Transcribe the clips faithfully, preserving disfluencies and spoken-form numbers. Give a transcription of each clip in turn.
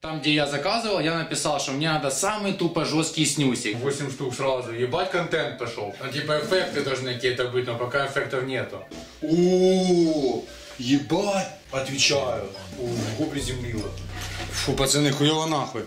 Там, где я заказывал, я написал, что мне надо самый тупо жесткий снюсик. восемь штук сразу. Ебать, контент пошел. Ну, типа, эффекты должны какие-то быть, но пока эффектов нету. О, ебать, отвечаю. Ого, приземлило. Фу, пацаны, хуёво нахуй.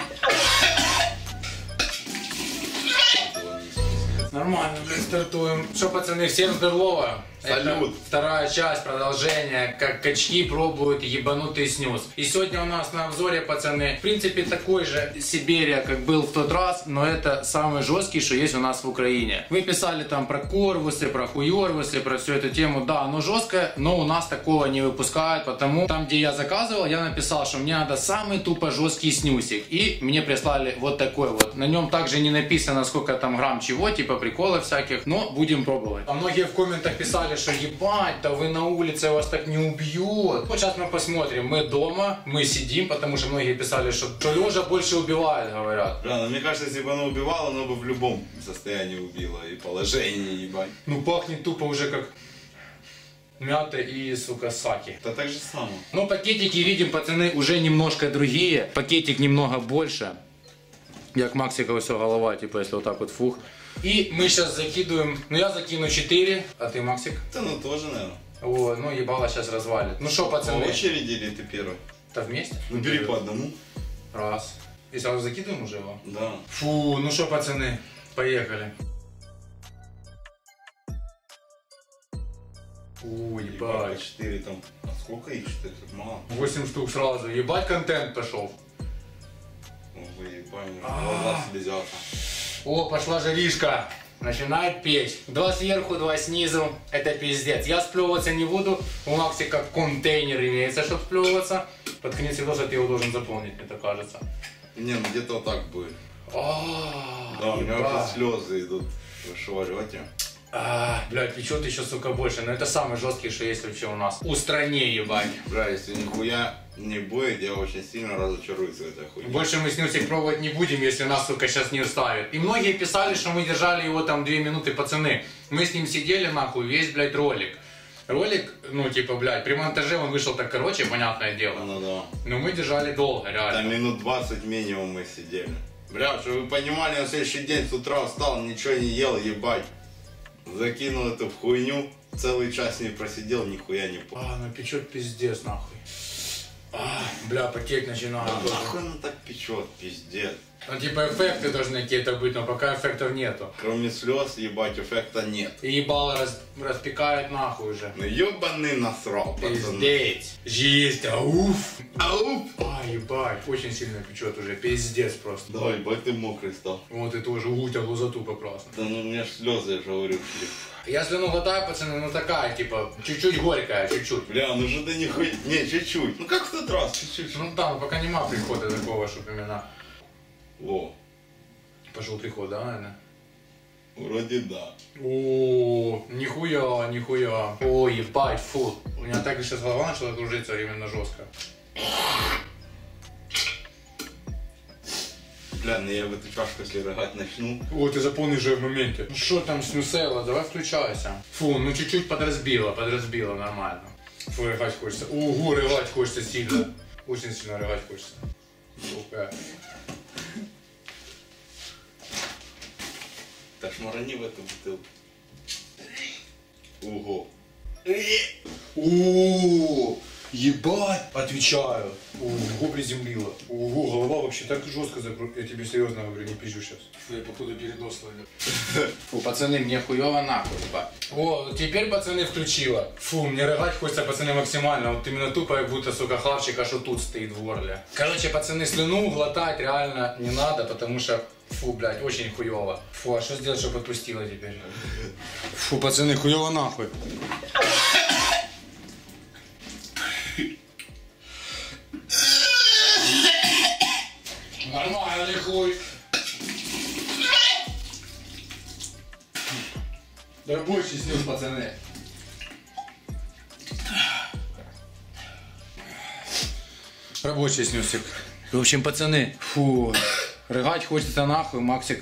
Нормально, блин, стартуем. Что, пацаны, всем здорово. Салют. Это вторая часть, продолжение, как качки пробуют ебанутый снюс. И сегодня у нас на обзоре, пацаны, в принципе, такой же Сибирия, как был в тот раз, но это самый жесткий, что есть у нас в Украине. Вы писали там про корвусы, про хуёрвусы, про всю эту тему. Да, оно жесткое, но у нас такого не выпускают, потому там, где я заказывал, я написал, что мне надо самый тупо жесткий снюсик. И мне прислали вот такой вот. На нем также не написано, сколько там грамм чего, типа приколов всяких, но будем пробовать. А многие в комментах писали, что ебать, да вы на улице, вас так не убьют. Вот сейчас мы посмотрим. Мы дома, мы сидим, потому что многие писали, что, что лежа больше убивает, говорят. Да, но мне кажется, если бы оно убивало, оно бы в любом состоянии убило. И положение, ебать. Ну пахнет тупо уже как мята и, сука, саки. Это так же само. Но пакетики, видим, пацаны, уже немножко другие. Пакетик немного больше. Як Максика все голова, типа, если вот так вот фух. И мы сейчас закидываем, ну я закину четыре, а ты, Максик? Да ну тоже, наверное. О, ну ебало сейчас развалит. Ну что, пацаны? По очереди или ты первый? Да вместе? Ну бери по одному. Раз. И сразу закидываем уже его? Да. Фу, ну что, пацаны, поехали. О, ебать. четыре там. А сколько их, что ли? Тут мало. восемь штук сразу. Ебать, контент пошел. Ой, ебать, глаза слезятся. О, пошла жаришка. Начинает печь. Два сверху, два снизу. Это пиздец. Я сплевываться не буду. У Максика контейнер имеется, чтобы сплевываться. Под конец видоса ты его должен заполнить, мне так кажется. Не, ну где-то так будет. А, Да, у меня уже слезы идут. Вы шо орете? А, блядь, печет еще, сука, больше. Но это самый жесткий, что есть вообще у нас. У стране, ебать. Бля, если нихуя не будет, я очень сильно разочаруюсь в этой хуйне. Больше мы снюсик пробовать не будем, если нас, сука, сейчас не вставит. И многие писали, что мы держали его там две минуты, пацаны. Мы с ним сидели, нахуй, весь, блядь, ролик. Ролик, ну, типа, блядь, при монтаже он вышел так короче, понятное дело. Ну да. Но мы держали долго, реально. Там минут двадцать минимум мы сидели. Бля, чтобы вы понимали, на следующий день с утра встал, ничего не ел, ебать. Закинул эту в хуйню, целый час не просидел, нихуя не понял. А, ну печет пиздец, нахуй. А, бля, потеть начинает. А нахуй оно так печет, пиздец. Ну, типа, эффекты должны какие-то быть, но пока эффектов нету. Кроме слез, ебать, эффекта нет. И ебало раз, распекает нахуй уже. Ну ебаный насрал, пацаны. Пиздец. Есть, ауф. Ауф! А, ебать, очень сильно печет уже, пиздец просто. Да, ебать, ты мокрый стал. Вот и тоже, у тебя глаза тупо красные. Да ну у меня ж слезы, я же говорю, шли. Я слюну глотаю, пацаны, ну такая, типа, чуть-чуть горькая, чуть-чуть. Бля, ну же ты нихуя... Не, чуть-чуть. Ну как в тот раз, чуть-чуть. Ну да, пока нема прихода такого, чтобы именно... О, Пошел приход, да, наверное? вроде да. О, нихуя, нихуя. О, ебать, фу. У меня так сейчас голова начала кружиться именно жестко. Бля, ну я в эту чашку, если рыгать начну. О, ты запомнишь же в моменте. Ну что там снюсела, давай включайся. Фу, ну чуть-чуть подразбила, подразбила, нормально. Фу, рыгать хочется. Ого, рыгать хочется сильно. Очень сильно рыгать хочется. Сука. Так шмарани в эту бутылку. Ого. О, ебать, отвечаю. Ого, приземлило. Ого, голова вообще так жестко закрутила. Я тебе серьезно говорю, не пизжу сейчас. Фу, я походу передоз ловил. Фу, пацаны, мне хуёво нахуй, ебать. О, теперь, пацаны, включила. Фу, мне рыгать хочется, пацаны, максимально. Вот именно тупо, как будто, сука, хавчик аж вот тут стоит в горле. Короче, пацаны, слюну глотать реально не надо, потому что... Фу, блядь, очень хуёво. Фу, а что сделать, чтобы отпустила теперь? Фу, пацаны, хуёво нахуй. Нормально ли хуй? Рабочий снюс, пацаны. Рабочий снюсик. В общем, пацаны, фу, рыгать хочется нахуй, Максик.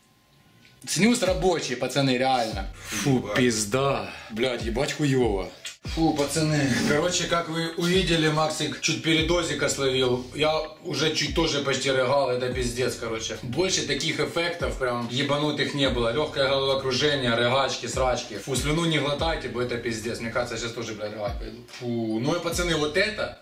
Снюс рабочий, пацаны, реально. Фу, пизда. Блядь, ебать хуёво. Фу, пацаны. Короче, как вы увидели, Максик чуть передозика словил. Я уже чуть тоже почти рыгал, это пиздец, короче. Больше таких эффектов прям ебанутых не было. Легкое головокружение, рыгачки, срачки. Фу, слюну не глотайте, бо это пиздец. Мне кажется, я сейчас тоже, блядь, рыгать пойду. Фу, ну и пацаны, вот это...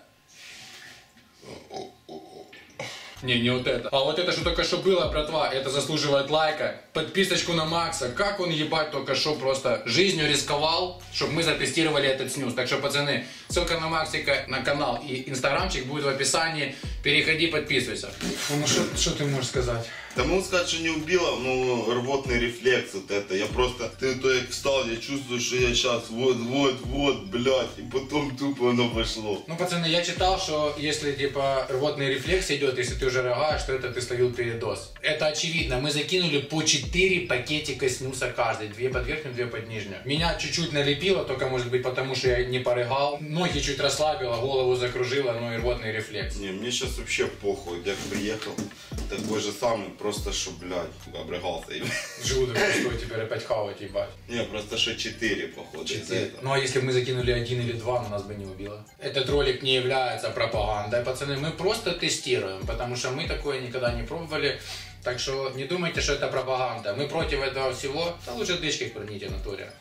Не, не вот это. А вот это, что только что было, братва, это заслуживает лайка. Подписочку на Макса. Как он, ебать, только что просто жизнью рисковал, чтобы мы затестировали этот снюс. Так что, пацаны, ссылка на Максика, на канал и инстаграмчик будет в описании. Переходи, подписывайся. Фу, ну что ты можешь сказать? Да могу сказать, что не убило, ну, рвотный рефлекс вот это. Я просто, ты то як встал, я чувствую, что я сейчас вот, вот, вот, блядь, и потом тупо оно пошло. Ну, пацаны, я читал, что если, типа, рвотный рефлекс идет, если ты уже рыгаешь, то это ты словил передоз. Это очевидно. Мы закинули по четыре пакетика снюса каждый. Две под верхнюю, две под нижнюю. Меня чуть-чуть налепило, только, может быть, потому что я не порыгал. Ноги чуть расслабило, голову закружило, ну и рвотный рефлекс. Не, мне сейчас вообще похуй. Я приехал, такой же самый, просто что, блядь, обрыгался. Желудок пустой, теперь опять хавать, ебать. Не, просто что четыре, походу, из-за этого. Ну а если бы мы закинули один или два, нас бы не убило. Этот ролик не является пропагандой, пацаны, мы просто тестируем, потому что мы такое никогда не пробовали. Так что не думайте, что это пропаганда. Мы против этого всего. Да лучше дычки курните в натуре.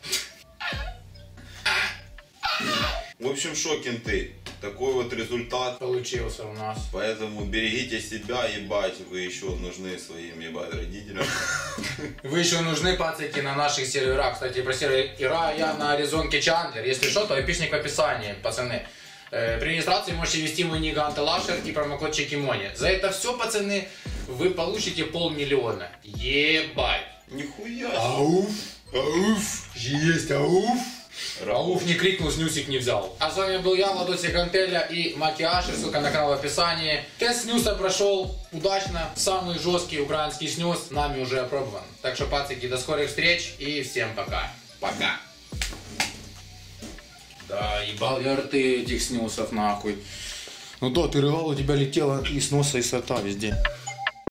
В общем, шокин ты. Такой вот результат Получился у нас. Поэтому берегите себя, ебать, вы еще нужны своим, ебать, родителям. Вы еще нужны, пацаки, на наших серверах. Кстати, про сервер Ира я на Аризонке Чандлер. Если что, то опишник в описании, пацаны. При регистрации можете ввести мой ник Анталашер и промокод Чекимони. За это все, пацаны, вы получите полмиллиона. Ебать. Нихуя. Ауф, ауф, есть ауф. Рауф не крикнул, снюсик не взял. А с вами был я, Владосик Антеля и Макияж, ссылка на канал в описании. Тест снюса прошел удачно. Самый жесткий украинский снюс нами уже опробован. Так что, пацаки, до скорых встреч и всем пока. Пока. Да, ебал я рты этих снюсов нахуй. Ну да, ты рыгал, у тебя летело и с носа, и с рта везде.